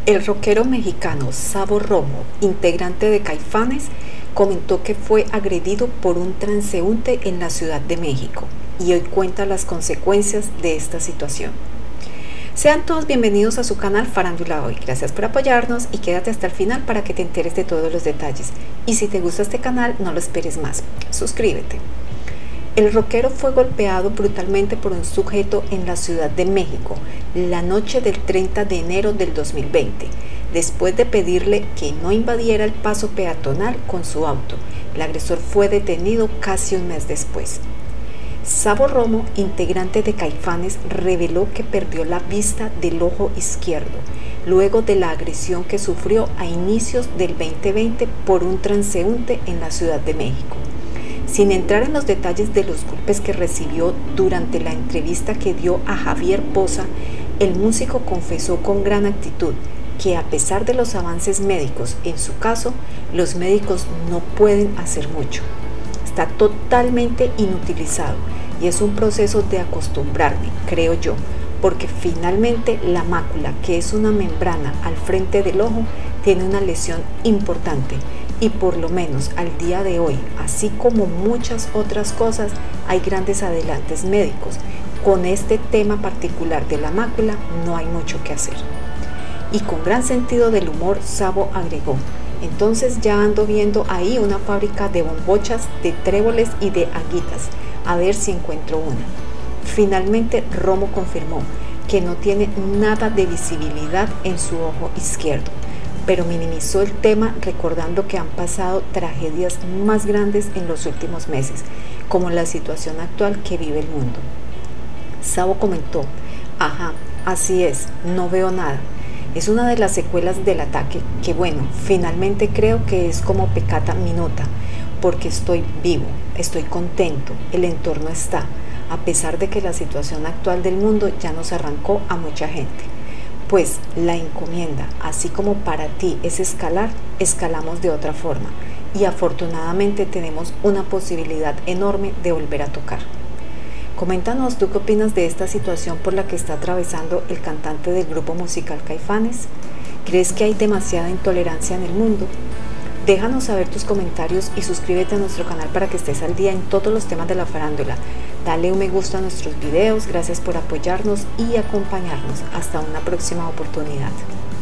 El rockero mexicano Sabo Romo, integrante de Caifanes, comentó que fue agredido por un transeúnte en la Ciudad de México y hoy cuenta las consecuencias de esta situación. Sean todos bienvenidos a su canal Farándula Hoy. Gracias por apoyarnos y quédate hasta el final para que te enteres de todos los detalles. Y si te gusta este canal, no lo esperes más. Suscríbete. El rockero fue golpeado brutalmente por un sujeto en la Ciudad de México la noche del 30 de enero del 2020, después de pedirle que no invadiera el paso peatonal con su auto. El agresor fue detenido casi un mes después. Sabo Romo, integrante de Caifanes, reveló que perdió la vista del ojo izquierdo luego de la agresión que sufrió a inicios del 2020 por un transeúnte en la Ciudad de México. Sin entrar en los detalles de los golpes que recibió durante la entrevista que dio a Javier Poza, el músico confesó con gran actitud que a pesar de los avances médicos en su caso, los médicos no pueden hacer mucho. Está totalmente inutilizado y es un proceso de acostumbrarme, creo yo, porque finalmente la mácula, que es una membrana al frente del ojo, tiene una lesión importante y por lo menos al día de hoy, así como muchas otras cosas, hay grandes adelantos médicos. Con este tema particular de la mácula no hay mucho que hacer. Y con gran sentido del humor, Sabo agregó: entonces ya ando viendo ahí una fábrica de bombochas, de tréboles y de aguitas, a ver si encuentro una. Finalmente Romo confirmó que no tiene nada de visibilidad en su ojo izquierdo, pero minimizó el tema recordando que han pasado tragedias más grandes en los últimos meses, como la situación actual que vive el mundo. Sabo comentó: ajá, así es, no veo nada. Es una de las secuelas del ataque que, bueno, finalmente creo que es como peccata minuta, porque estoy vivo, estoy contento, el entorno está, a pesar de que la situación actual del mundo ya nos arrancó a mucha gente. Pues la encomienda, así como para ti es escalar, escalamos de otra forma y afortunadamente tenemos una posibilidad enorme de volver a tocar. Coméntanos tú qué opinas de esta situación por la que está atravesando el cantante del grupo musical Caifanes. ¿Crees que hay demasiada intolerancia en el mundo? Déjanos saber tus comentarios y suscríbete a nuestro canal para que estés al día en todos los temas de la farándula. Dale un me gusta a nuestros videos, gracias por apoyarnos y acompañarnos. Hasta una próxima oportunidad.